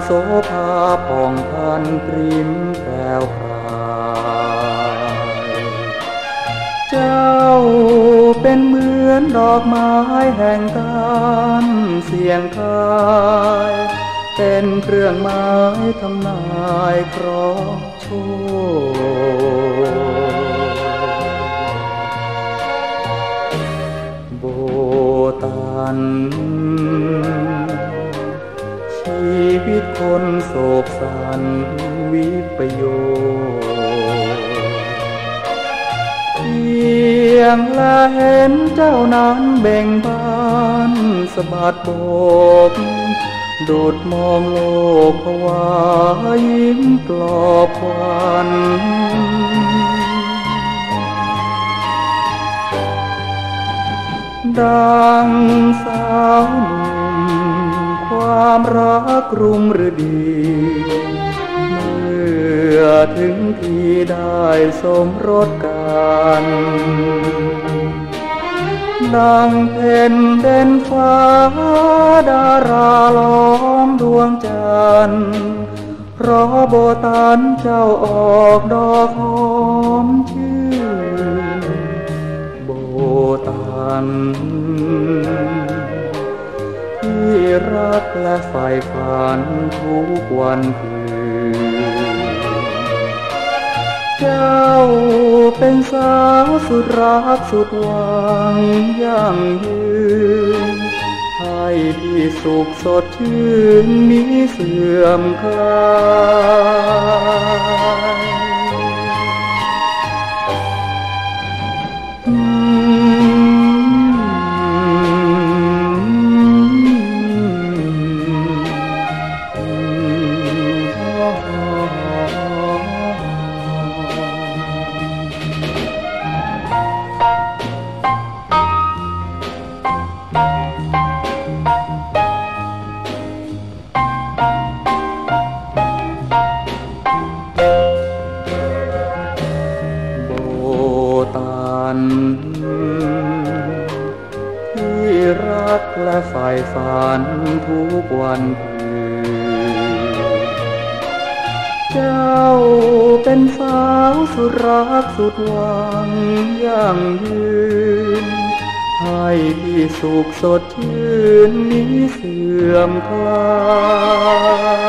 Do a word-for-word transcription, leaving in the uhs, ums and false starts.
โสภาผ่องพันปริมแพรวพรายเจ้าเป็นเหมือนดอกไม้แห่งการเสียงทายเป็นเครื่องหมายทำนายเคราะห์โชคโบตันชีวิตคนโศกสันวิปโยเพียงละเห็นเจ้านั้นเบ่งบานสะบัดโบกโดดมองโลกภาวะยิ้มปลอบขวัญดังสาวหนุ่มความรักรุ่มฤดีเมื่อถึงที่ได้สมรสกันดังเพ็ญเด่นฟ้าดาราล้อมดวงจันทร์เพราะโบตันเจ้าออกดอกหอมชื่นโบตันที่รักและใฝ่ฝันทุกวันคืนเจ้าเป็นสาวสุดรักสุดหวังยั่งยืนให้ที่สุขสดชื่นมิเสื่อมคลายที่รักและใฝ่ฝันทุกวันคืนเจ้าเป็นสาวสุดรักสุดหวังยั่งยืนให้ที่สุขสดชื่นมิเสื่อมคลาย